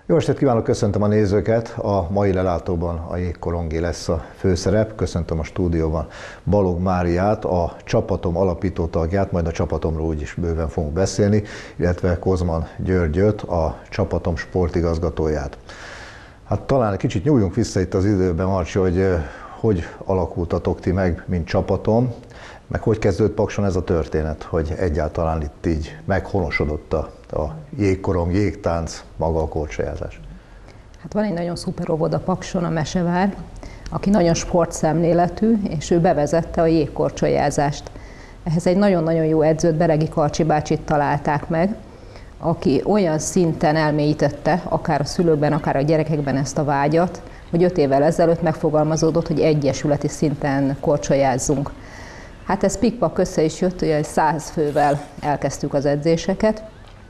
Jó estét kívánok, köszöntöm a nézőket! A mai lelátóban a jégkorongé lesz a főszerep. Köszöntöm a stúdióban Balogh Máriát, a csapatom alapító tagját, majd a csapatomról úgyis bőven fogunk beszélni, illetve Kozman Györgyöt, a csapatom sportigazgatóját. Hát talán egy kicsit nyúljunk vissza itt az időben, Marcsi, hogy alakultatok ti meg, mint csapatom, meg hogy kezdődött Pakson ez a történet, hogy egyáltalán itt így meghonosodott a jégkorong, jégtánc, maga a korcsolyázás? Hát van egy nagyon szuper óvoda Pakson, a Mesevár, aki nagyon sportszemléletű, és ő bevezette a jégkorcsolyázást. Ehhez egy nagyon-nagyon jó edzőt, Beregi Karcsi bácsit találták meg, aki olyan szinten elmélyítette, akár a szülőkben, akár a gyerekekben ezt a vágyat, hogy 5 évvel ezelőtt megfogalmazódott, hogy egyesületi szinten korcsolyázzunk. Hát ez pikpak össze is jött, hogy 100 fővel elkezdtük az edzéseket.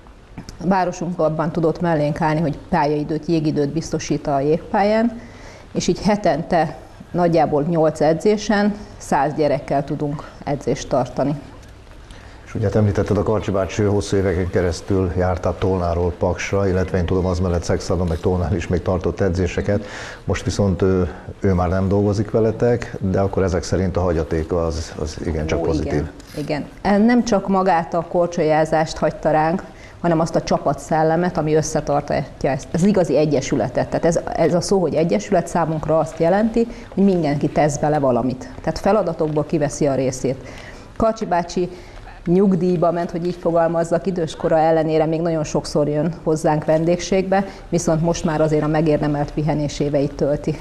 A városunk abban tudott mellénk állni, hogy pályaidőt, jégidőt biztosít a jégpályán, és így hetente nagyjából 8 edzésen 100 gyerekkel tudunk edzést tartani. És ugye említetted, a Karcsi bácsi hosszú éveken keresztül jártál Tolnáról Paksra, illetve én tudom, az mellett Szexádon meg Tolnán is még tartott edzéseket. Most viszont ő már nem dolgozik veletek, de akkor ezek szerint a hagyatéka az igencsak pozitív. Igen. Nem csak magát a korcsolyázást hagyta ránk, hanem azt a csapatszellemet, ami összetartja ezt. Ez igazi egyesületet. Tehát ez a szó, hogy egyesület számunkra azt jelenti, hogy mindenki tesz bele valamit. Tehát feladatokból kiveszi a részét. Karcsi bácsi nyugdíjba ment, hogy így fogalmazzak, időskora ellenére még nagyon sokszor jön hozzánk vendégségbe, viszont most már azért a megérdemelt pihenés éveit tölti.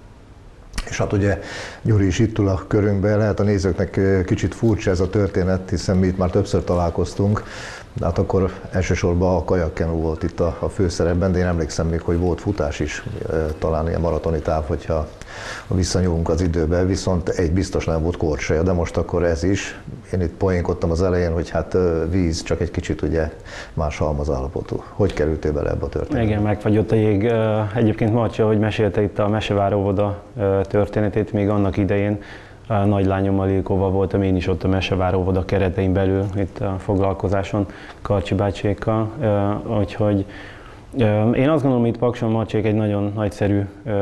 És hát ugye Gyuri is itt ül a körünkben, lehet a nézőknek kicsit furcsa ez a történet, hiszen mi itt már többször találkoztunk, de hát akkor elsősorban a kajakkenu volt itt a főszerepben, de én emlékszem még, hogy volt futás is, talán ilyen maratoni táv, hogyha visszanyúlunk az időbe, viszont egy biztos nem volt korcsolya, de most akkor ez is. Én itt poénkodtam az elején, hogy hát víz, csak egy kicsit ugye más halmazállapotú. Hogy kerültél bele ebbe a történetbe? Igen, megfagyott a jég. Egyébként Marcsi, ahogy mesélte itt a Mesevár óvoda történetét, még annak idején nagylányommal, Ilkóval voltam én is ott a Mesevár óvoda keretein belül, itt a foglalkozáson Karcsi bácsékkal, úgyhogy én azt gondolom, hogy itt Pakson Marcsék egy nagyon nagyszerű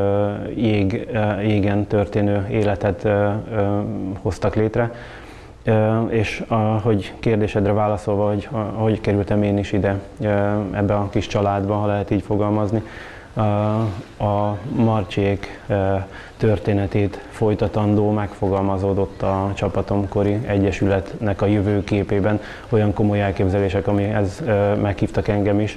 jégen történő életet hoztak létre, és hogy kérdésedre válaszolva, hogy kerültem én is ide ebbe a kis családba, ha lehet így fogalmazni, a Marcsék történetét folytatandó megfogalmazódott a csapatomkori egyesületnek a jövőképében, olyan komoly elképzelések, amihez meghívtak engem is.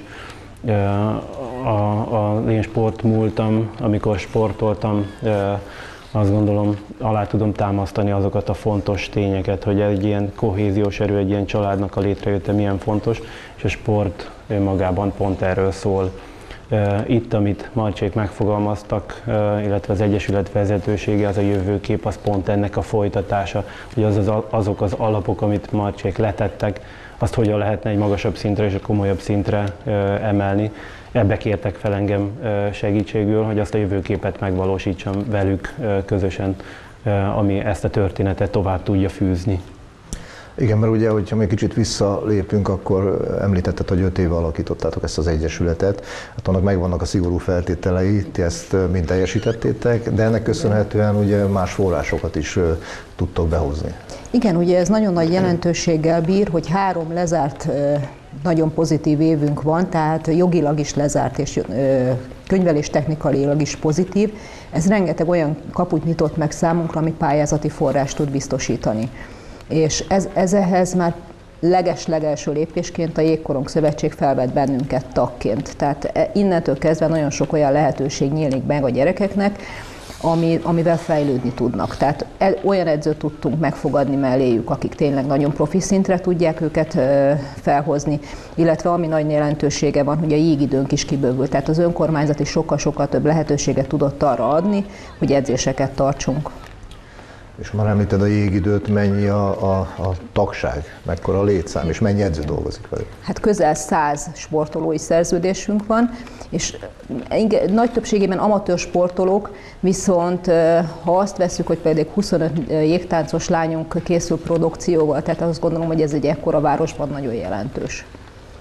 Az én sportmúltam, amikor sportoltam, azt gondolom, alá tudom támasztani azokat a fontos tényeket, hogy egy ilyen kohéziós erő, egy ilyen családnak a létrejötte milyen fontos, és a sport magában pont erről szól. Itt, amit Marcsék megfogalmaztak, illetve az Egyesület vezetősége, az a jövőkép, az pont ennek a folytatása, hogy azok az alapok, amit Marcsék letettek, azt hogyan lehetne egy magasabb szintre és egy komolyabb szintre emelni. Ebbe kértek fel engem segítségül, hogy azt a jövőképet megvalósítsam velük közösen, ami ezt a történetet tovább tudja fűzni. Igen, mert ugye, hogyha még kicsit visszalépünk, akkor említetted, hogy 5 éve alakítottátok ezt az egyesületet. Hát annak megvannak a szigorú feltételei, ti ezt mind teljesítettétek, de ennek köszönhetően ugye más forrásokat is tudtok behozni. Igen, ugye ez nagyon nagy jelentőséggel bír, hogy 3 lezárt nagyon pozitív évünk van, tehát jogilag is lezárt és könyvelés technikailag is pozitív. Ez rengeteg olyan kaput nyitott meg számunkra, ami pályázati forrást tud biztosítani. És ez ehhez már leges-legelső lépésként a Jégkorong Szövetség felvett bennünket tagként. Tehát innentől kezdve nagyon sok olyan lehetőség nyílik meg a gyerekeknek, amivel fejlődni tudnak. Tehát olyan edzőt tudtunk megfogadni melléjük, akik tényleg nagyon profi szintre tudják őket felhozni, illetve ami nagy jelentősége van, hogy a jégidőnk is kibővült. Tehát az önkormányzat is sokkal-sokkal több lehetőséget tudott arra adni, hogy edzéseket tartsunk. És már említed a jégidőt, mennyi a tagság, mekkora a létszám, és mennyi edző dolgozik velük? Hát közel 100 sportolói szerződésünk van, és nagy többségében amatőr sportolók, viszont ha azt vesszük, hogy például 25 jégtáncos lányunk készül produkcióval, tehát azt gondolom, hogy ez egy ekkora városban nagyon jelentős.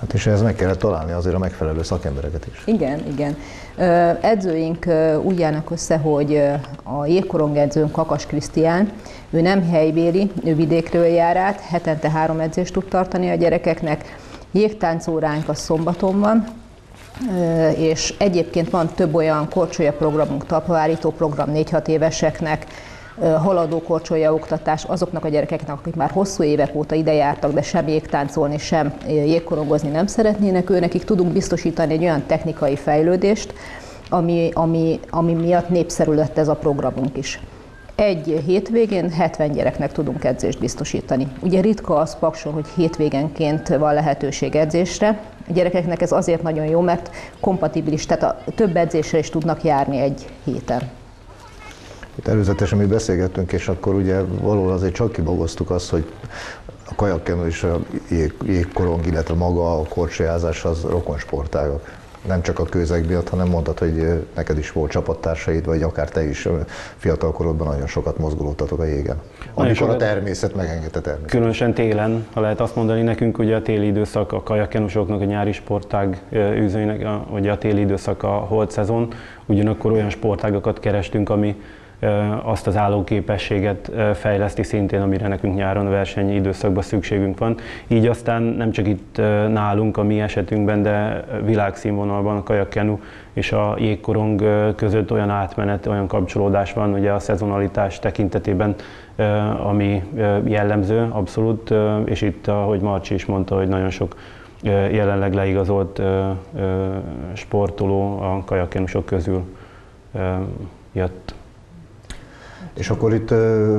Hát és ehhez meg kellett találni azért a megfelelő szakembereket is. Igen. Edzőink úgy állnak össze, hogy a jégkorong edzőnk Kakas Krisztián, ő nem helybéli, ő vidékről jár át, hetente 3 edzést tud tartani a gyerekeknek. Jégtáncóránk a szombaton van, és egyébként van több olyan korcsolya programunk, talpavárító program 4-6 éveseknek, haladó korcsolya oktatás azoknak a gyerekeknek, akik már hosszú évek óta ide jártak, de sem jégtáncolni, sem jégkorongozni nem szeretnének, őnekik tudunk biztosítani egy olyan technikai fejlődést, ami miatt népszerű lett ez a programunk is. Egy hétvégén 70 gyereknek tudunk edzést biztosítani. Ugye ritka az Pakson, hogy hétvégenként van lehetőség edzésre. A gyerekeknek ez azért nagyon jó, mert kompatibilis, tehát a több edzésre is tudnak járni egy héten. Itt előzetesen mi beszélgettünk, és akkor ugye valahol azért csak kibogoztuk azt, hogy a kajakkenu és a jégkorong, illetve maga a korcsolyázás az rokonsportágak. Nem csak a kőzeg miatt, hanem mondtad, hogy neked is volt csapattársaid, vagy akár te is fiatalkorodban nagyon sokat mozgolódtatok a jégen. Amikor a természet megengedte természetesen. Különösen télen, ha lehet azt mondani, nekünk ugye a téli időszak a kajakkenusoknak, a nyári sportág űzőinek, ugye a téli időszak a holt szezon, ugyanakkor olyan sportágakat kerestünk, ami azt az állóképességet fejleszti szintén, amire nekünk nyáron a versenyi időszakban szükségünk van. Így aztán nem csak itt nálunk, a mi esetünkben, de világszínvonalban a kajakkenu és a jégkorong között olyan átmenet, olyan kapcsolódás van ugye a szezonalitás tekintetében, ami jellemző abszolút, és itt, ahogy Marcsi is mondta, hogy nagyon sok jelenleg leigazolt sportoló a kajakkenusok közül jött. És akkor itt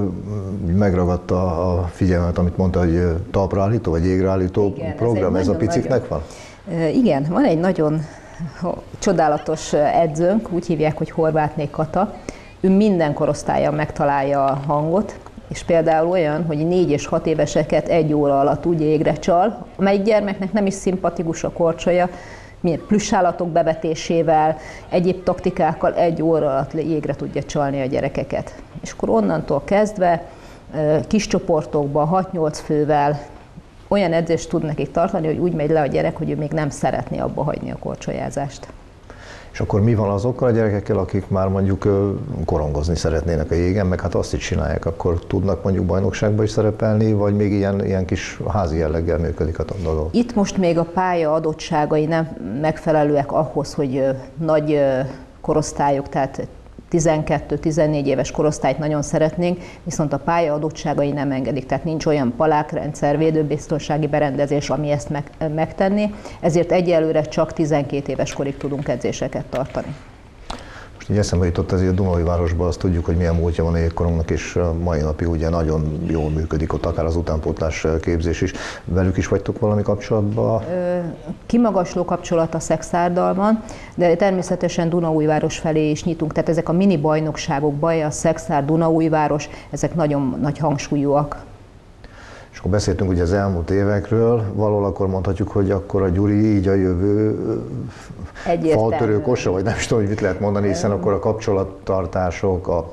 megragadta a figyelmet, amit mondta, hogy talpraállító vagy jégreállító program, ez a piciknek van? Igen, van egy nagyon csodálatos edzőnk, úgy hívják, hogy Horvátné Kata. Ő minden korosztályon megtalálja a hangot, és például olyan, hogy 4 és 6 éveseket 1 óra alatt úgy jégre csal, amelyik gyermeknek nem is szimpatikus a korcsolya, plüssállatok bevetésével, egyéb taktikákkal 1 óra alatt jégre tudja csalni a gyerekeket. És akkor onnantól kezdve kis csoportokban, 6-8 fővel olyan edzést tud nekik tartani, hogy úgy megy le a gyerek, hogy ő még nem szeretné abba hagyni a korcsolyázást. És akkor mi van azokkal a gyerekekkel, akik már mondjuk korongozni szeretnének a jégen, meg hát azt is csinálják, akkor tudnak mondjuk bajnokságban is szerepelni, vagy még ilyen kis házi jelleggel működik a dolog? Itt most még a pálya adottságai nem megfelelőek ahhoz, hogy nagy korosztályok, tehát 12-14 éves korosztályt nagyon szeretnénk, viszont a pálya adottságai nem engedik, tehát nincs olyan palákrendszer, védőbiztonsági berendezés, ami ezt megtenné, ezért egyelőre csak 12 éves korig tudunk edzéseket tartani. Most így eszembe jutott azért a Dunaújvárosban, azt tudjuk, hogy milyen múltja van a jégkorongnak, és mai napig ugye nagyon jól működik ott, akár az utánpótlás képzés is. Velük is vagytok valami kapcsolatban? Kimagasló kapcsolat a Szexárddal van, de természetesen Dunaújváros felé is nyitunk, tehát ezek a mini bajnokságok, Baja, Szexárd, Dunaújváros, ezek nagyon nagy hangsúlyúak. És akkor beszéltünk ugye az elmúlt évekről, valahol akkor mondhatjuk, hogy akkor a Gyuri így a jövő faltörő kosa, vagy nem is tudom, hogy mit lehet mondani, hiszen akkor a kapcsolattartások, a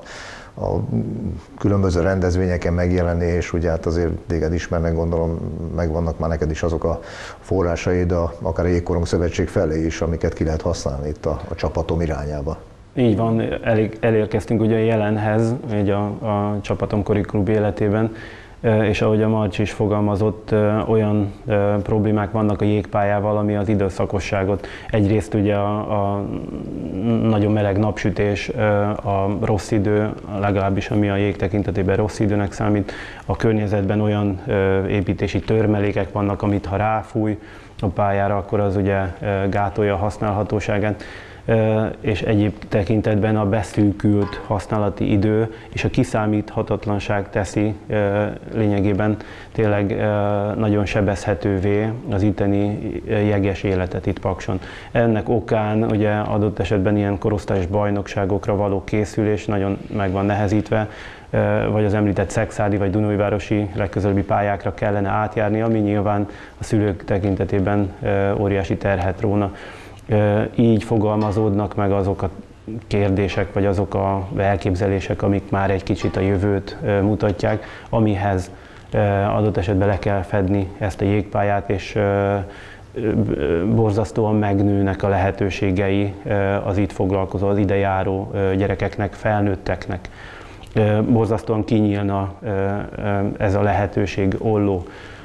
különböző rendezvényeken megjelenés, ugye hát azért téged ismernek, gondolom, megvannak már neked is azok a forrásaid, akár a Jégkorong Szövetség felé is, amiket ki lehet használni itt a csapatom irányába. Így van, elérkeztünk ugye a jelenhez, így a csapatom kori klub életében, és ahogy a Marcsi is fogalmazott, olyan problémák vannak a jégpályával, ami az időszakosságot. Egyrészt ugye a nagyon meleg napsütés, a rossz idő, legalábbis ami a jég tekintetében rossz időnek számít, a környezetben olyan építési törmelékek vannak, amit ha ráfúj a pályára, akkor az ugye gátolja a használhatóságát, és egyéb tekintetben a beszűkült használati idő és a kiszámíthatatlanság teszi lényegében tényleg nagyon sebezhetővé az itteni jeges életet itt Pakson. Ennek okán ugye adott esetben ilyen korosztályos bajnokságokra való készülés nagyon meg van nehezítve, vagy az említett szexárdi vagy dunaújvárosi legközelebbi pályákra kellene átjárni, ami nyilván a szülők tekintetében óriási terhet róna. Így fogalmazódnak meg azok a kérdések, vagy azok a elképzelések, amik már egy kicsit a jövőt mutatják, amihez adott esetben le kell fedni ezt a jégpályát, és borzasztóan megnőnek a lehetőségei az itt foglalkozó, az ide járó gyerekeknek, felnőtteknek. Borzasztóan kinyílna ez a lehetőség olló.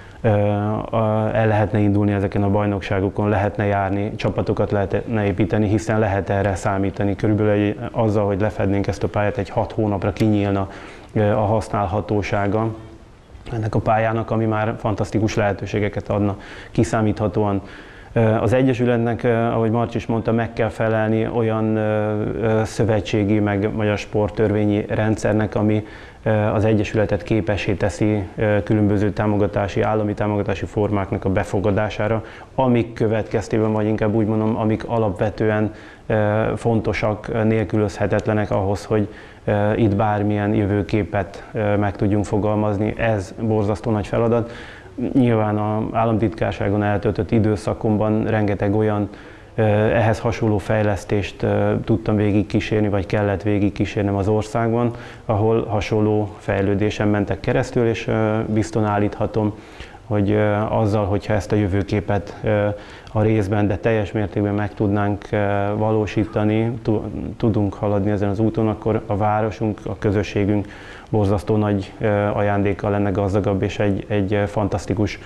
El lehetne indulni ezeken a bajnokságokon, lehetne járni, csapatokat lehetne építeni, hiszen lehet erre számítani. Körülbelül azzal, hogy lefednénk ezt a pályát, egy 6 hónapra kinyílna a használhatósága ennek a pályának, ami már fantasztikus lehetőségeket adna kiszámíthatóan. Az Egyesületnek, ahogy Marcsi is mondta, meg kell felelni olyan szövetségi, meg magyar sporttörvényi rendszernek, ami az Egyesületet képessé teszi különböző támogatási, állami támogatási formáknak a befogadására, amik következtében, vagy inkább úgy mondom, amik alapvetően fontosak, nélkülözhetetlenek ahhoz, hogy itt bármilyen jövőképet meg tudjunk fogalmazni. Ez borzasztó nagy feladat. Nyilván az államtitkárságon eltöltött időszakomban rengeteg olyan ehhez hasonló fejlesztést tudtam végigkísérni, vagy kellett végigkísérnem az országban, ahol hasonló fejlődésen mentek keresztül, és biztosan állíthatom, hogy azzal, hogyha ezt a jövőképet a részben, de teljes mértékben meg tudnánk valósítani, tudunk haladni ezen az úton, akkor a városunk, a közösségünk borzasztó nagy ajándékkal lenne gazdagabb, és egy fantasztikus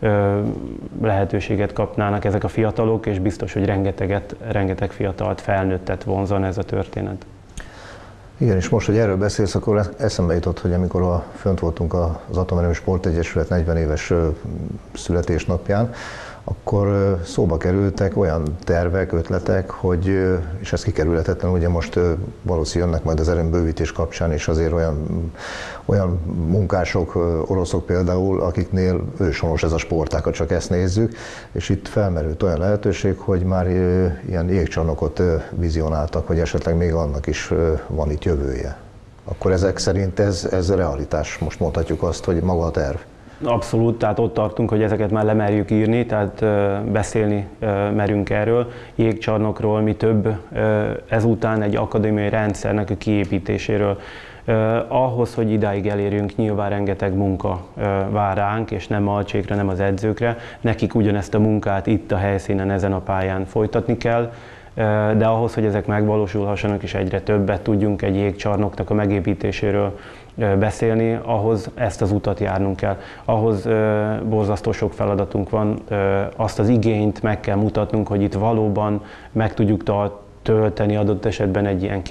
lehetőséget kapnának ezek a fiatalok, és biztos, hogy rengeteg fiatalt, felnőttet vonzan ez a történet. Igen, és most, hogy erről beszélsz, akkor eszembe jutott, hogy amikor fönt voltunk az Atomerőmű Sportegyesület 40 éves születésnapján, akkor szóba kerültek olyan tervek, ötletek, hogy, és ez kikerülhetetlen, ugye most valószínűleg jönnek majd az erőmbővítés kapcsán, és azért olyan munkások, oroszok például, akiknél őshonos ez a sportág, ha csak ezt nézzük, és itt felmerült olyan lehetőség, hogy már ilyen jégcsarnokot vizionáltak, hogy esetleg még annak is van itt jövője. Akkor ezek szerint ez realitás, most mondhatjuk azt, hogy maga a terv. Abszolút, tehát ott tartunk, hogy ezeket már lemerjük írni, tehát beszélni merünk erről. Jégcsarnokról, mi több, ezután egy akadémiai rendszernek a kiépítéséről. Ahhoz, hogy idáig elérjünk, nyilván rengeteg munka vár ránk, és nem Alcsékra, nem az edzőkre. Nekik ugyanezt a munkát itt a helyszínen, ezen a pályán folytatni kell, de ahhoz, hogy ezek megvalósulhassanak és egyre többet tudjunk egy jégcsarnoknak a megépítéséről beszélni, ahhoz ezt az utat járnunk kell. Ahhoz borzasztó sok feladatunk van, azt az igényt meg kell mutatnunk, hogy itt valóban meg tudjuk tölteni adott esetben egy ilyen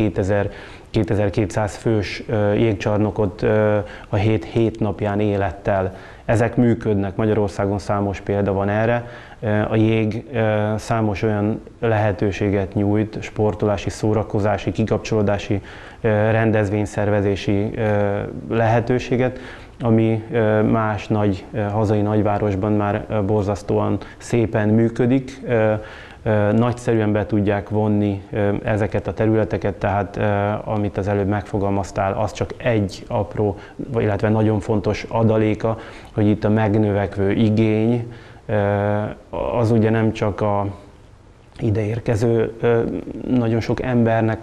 2200 fős jégcsarnokot a 7 napján élettel. Ezek működnek, Magyarországon számos példa van erre. A jég számos olyan lehetőséget nyújt, sportolási, szórakozási, kikapcsolódási, rendezvényszervezési lehetőséget, ami más hazai nagyvárosban már borzasztóan szépen működik. Nagyszerűen be tudják vonni ezeket a területeket, tehát amit az előbb megfogalmaztál, az csak egy apró, illetve nagyon fontos adaléka, hogy itt a megnövekvő igény, az ugye nem csak a ideérkező nagyon sok embernek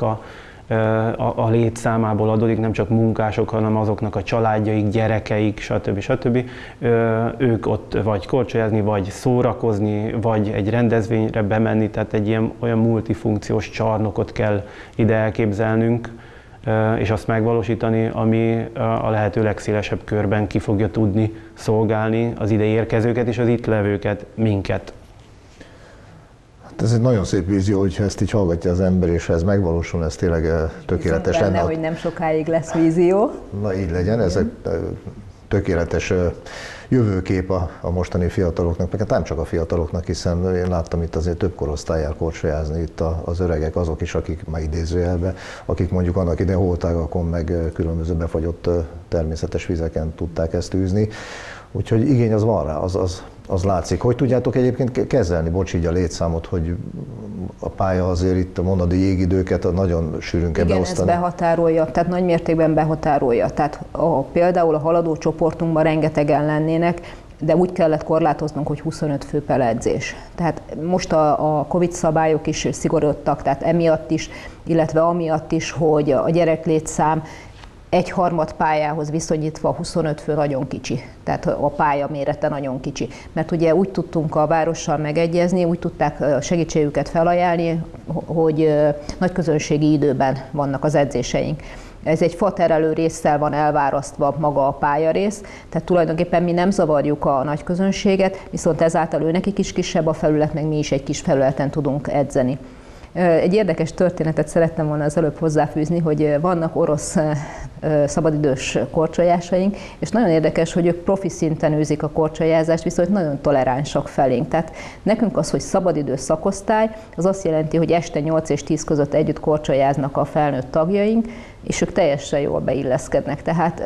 a létszámából adódik, nem csak munkások, hanem azoknak a családjaik, gyerekeik, stb. Ők ott vagy korcsolyázni, vagy szórakozni, vagy egy rendezvényre bemenni, tehát egy ilyen olyan multifunkciós csarnokot kell ide elképzelnünk, és azt megvalósítani, ami a lehető legszélesebb körben ki fogja tudni szolgálni az ide érkezőket és az itt levőket, minket. Ez egy nagyon szép vízió, hogyha ezt így hallgatja az ember, és ha ez megvalósul, ez tényleg tökéletes lenne. Hogy nem sokáig lesz vízió. Na így legyen, ez egy tökéletes jövőkép a mostani fiataloknak, meg nem csak a fiataloknak, hiszen én láttam itt azért több korosztályjal korcsolyázni, itt az öregek, azok is, akik már idézőjelben, akik mondjuk annak idején holtágakon, meg különböző befagyott természetes vizeken tudták ezt űzni. Úgyhogy igény az van rá, az látszik. Hogy tudjátok egyébként kezelni, bocs, így a létszámot, hogy a pálya azért itt a monadi jégidőket nagyon sűrűn kell beosztani? Igen, ez behatárolja, tehát nagy mértékben behatárolja. Tehát például a haladó csoportunkban rengetegen lennének, de úgy kellett korlátoznunk, hogy 25 fő per edzés. Tehát most a Covid szabályok is szigorodtak, tehát emiatt is, illetve amiatt is, hogy a gyereklétszám 1/3 pályához viszonyítva 25 fő nagyon kicsi, tehát a pálya mérete nagyon kicsi. Mert ugye úgy tudtunk a várossal megegyezni, úgy tudták a segítségüket felajánlani, hogy nagyközönségi időben vannak az edzéseink. Ez egy faterelő résszel van elválasztva maga a pályarész, tehát tulajdonképpen mi nem zavarjuk a nagyközönséget, viszont ezáltal őnekik is kisebb a felület, meg mi is egy kis felületen tudunk edzeni. Egy érdekes történetet szerettem volna az előbb hozzáfűzni, hogy vannak orosz szabadidős korcsolyásaink, és nagyon érdekes, hogy ők profi szinten űzik a korcsolyázást, viszont nagyon toleránsak felénk. Tehát nekünk az, hogy szabadidős szakosztály, az azt jelenti, hogy este 8 és 10 között együtt korcsolyáznak a felnőtt tagjaink, és ők teljesen jól beilleszkednek. Tehát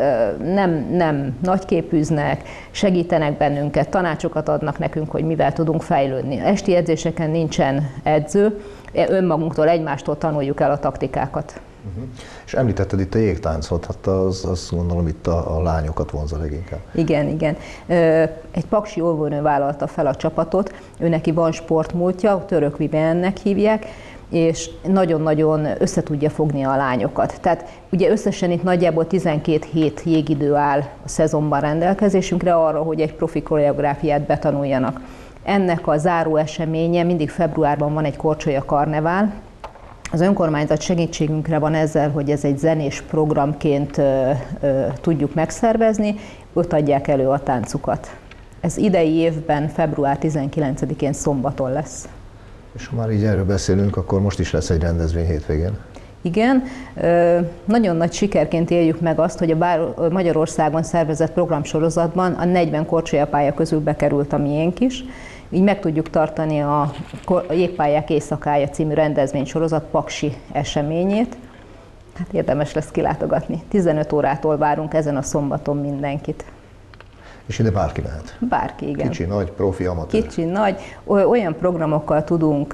nem nagyképűznek, segítenek bennünket, tanácsokat adnak nekünk, hogy mivel tudunk fejlődni. Esti edzéseken nincsen edző, önmagunktól, egymástól tanuljuk el a taktikákat. És említetted itt a jégtáncot, hát azt gondolom itt a lányokat vonza leginkább. Igen. Egy paksi óvónő vállalta fel a csapatot, ő neki van sportmúltja, Török Viviennek hívják, és nagyon-nagyon össze tudja fogni a lányokat. Tehát ugye összesen itt nagyjából 12 hét jégidő áll a szezonban rendelkezésünkre arra, hogy egy profi koreográfiát betanuljanak. Ennek a záró eseménye mindig februárban van egy korcsolya karnevál. Az önkormányzat segítségünkre van ezzel, hogy ez egy zenés programként tudjuk megszervezni, ott adják elő a táncukat. Ez idei évben február 19-én szombaton lesz. És ha már így erről beszélünk, akkor most is lesz egy rendezvény hétvégén. Igen, nagyon nagy sikerként éljük meg azt, hogy a Magyarországon szervezett programsorozatban a 40 korcsolyapálya közül bekerült a miénk is. Így meg tudjuk tartani a Jégpályák éjszakája című rendezvénysorozat paksi eseményét. Hát érdemes lesz kilátogatni. 15 órától várunk ezen a szombaton mindenkit. És ide bárki mehet? Bárki, igen. Kicsi, nagy, profi, amatőr? Kicsi, nagy. Olyan programokkal tudunk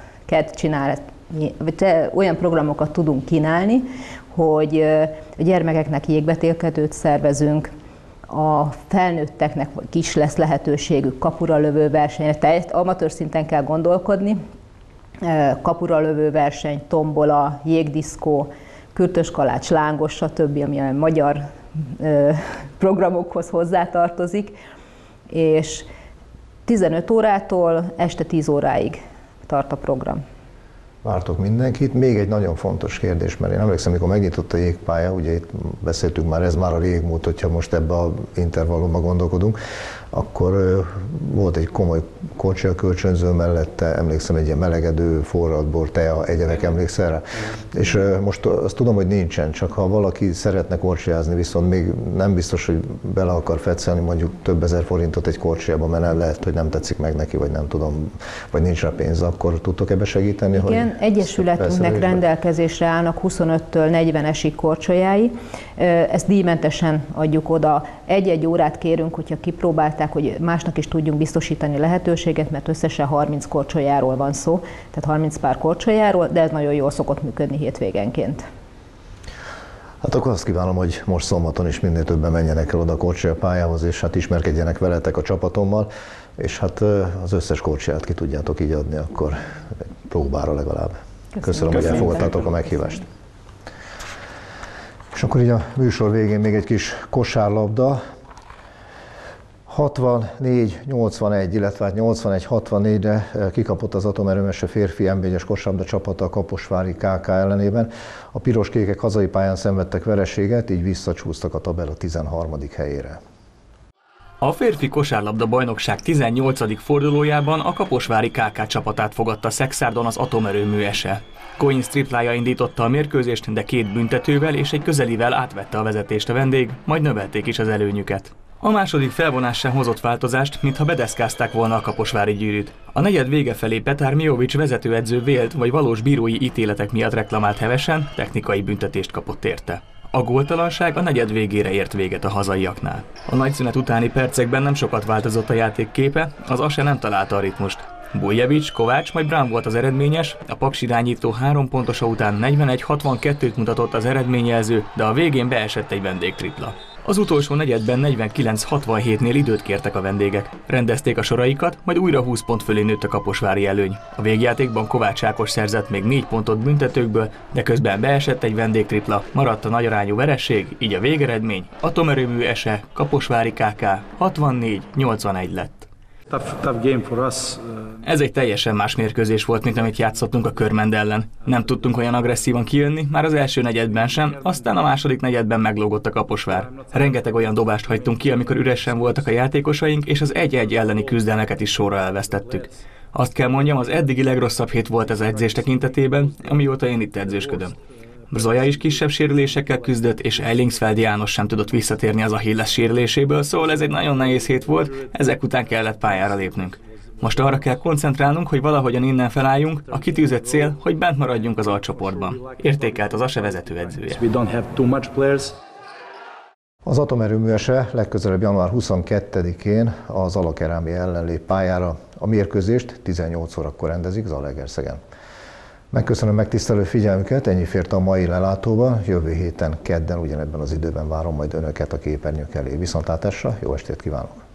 olyan programokat tudunk kínálni, hogy a gyermekeknek jégvetélkedőt szervezünk, a felnőtteknek is lesz lehetőségük kapuralövő versenyre, tehát amatőr szinten kell gondolkodni, kapuralövő verseny, tombola, jégdiszkó, kürtös kalács, lángos, stb., ami a magyar programokhoz hozzátartozik, és 15 órától este 10 óráig tart a program. Vártok mindenkit. Még egy nagyon fontos kérdés, mert én emlékszem, amikor megnyitott a jégpálya, ugye itt beszéltünk már, ez már a régmúlt, hogyha most ebbe az intervallumban gondolkodunk, akkor volt egy komoly korcsolya kölcsönző mellette, emlékszem, egy ilyen melegedő, forralt bor, tea, egyebek, emlékszel rá? És most azt tudom, hogy nincsen, csak ha valaki szeretne korcsolyázni, viszont még nem biztos, hogy bele akar fetszelni mondjuk több ezer forintot egy korcsolyába, mert el lehet, hogy nem tetszik meg neki, vagy nem tudom, vagy nincs rá pénz, akkor tudtok ebbe segíteni? Igen, egyesületünknek rendelkezésre állnak 25-től 40-esig korcsolyái. Ezt díjmentesen adjuk oda. Egy-egy órát kérünk, hogyha kipróbálták, hogy másnak is tudjunk biztosítani lehetőséget, mert összesen 30 korcsolyáról van szó, tehát 30 pár korcsolyáról, de ez nagyon jól szokott működni hétvégenként. Hát akkor azt kívánom, hogy most szombaton is minél többen menjenek el oda a korcsolyapályához, és hát ismerkedjenek veletek a csapatommal, és hát az összes korcsolyát ki tudjátok így adni, akkor próbára legalább. Köszönöm, hogy elfogadtátok a meghívást. És akkor így a műsor végén még egy kis kosárlabda. 64-81, illetve 81-64-re kikapott az Atomerőmese férfi NB1-es kosárlabda csapata a Kaposvári KK ellenében. A piros-kékek hazai pályán szenvedtek vereséget, így visszacsúsztak a tabella 13. helyére. A férfi kosárlabda bajnokság 18. fordulójában a Kaposvári KK csapatát fogadta Szexárdon az Atomerőmű SE. Coins triplája indította a mérkőzést, de 2 büntetővel és egy közelivel átvette a vezetést a vendég, majd növelték is az előnyüket. A második felvonás sem hozott változást, mintha bedeszkázták volna a kaposvári gyűrűt. A negyed vége felé Petár Mijovics vezetőedző vélt vagy valós bírói ítéletek miatt reklamált hevesen, technikai büntetést kapott érte. A góltalanság a negyed végére ért véget a hazaiaknál. A nagyszünet utáni percekben nem sokat változott a játék képe, az ASE nem találta a ritmust. Buljevics, Kovács majd Brown volt az eredményes, a Paks irányító 3 pontosa után 41-62-t mutatott az eredményjelző, de a végén beesett egy vendégtripla. Az utolsó negyedben 49-67-nél időt kértek a vendégek. Rendezték a soraikat, majd újra 20 pont fölé nőtt a kaposvári előny. A végjátékban Kovács Ákos szerzett még 4 pontot büntetőkből, de közben beesett egy vendégtripla, maradt a nagyarányú veresség, így a végeredmény Atomerőmű SE, Kaposvári KK 64-81 lett. Tough game for us. Ez egy teljesen más mérkőzés volt, mint amit játszottunk a Körmend ellen. Nem tudtunk olyan agresszívan kijönni, már az első negyedben sem, aztán a második negyedben meglógott a Kaposvár. Rengeteg olyan dobást hagytunk ki, amikor üresen voltak a játékosaink, és az 1-1 elleni küzdelmeket is sorra elvesztettük. Azt kell mondjam, az eddigi legrosszabb hét volt az edzés tekintetében, amióta én itt edzősködöm. Zoya is kisebb sérülésekkel küzdött, és Ellingsfeld János sem tudott visszatérni az Achilles sérüléséből, szóval ez egy nagyon nehéz hét volt, ezek után kellett pályára lépnünk. Most arra kell koncentrálnunk, hogy valahogyan innen felálljunk, a kitűzött cél, hogy bent maradjunk az alcsoportban. Értékelt az ASE vezetőedzője. Az Atomerőmű SE legközelebb január 22-én az Alakerámi ellen lép pályára. A mérkőzést 18 órakor rendezik Zalaegerszegen. Megköszönöm megtisztelő figyelmüket, ennyi fért a mai lelátóban. Jövő héten kedden ugyanebben az időben várom majd önöket a képernyők elé. Viszontlátásra, jó estét kívánok!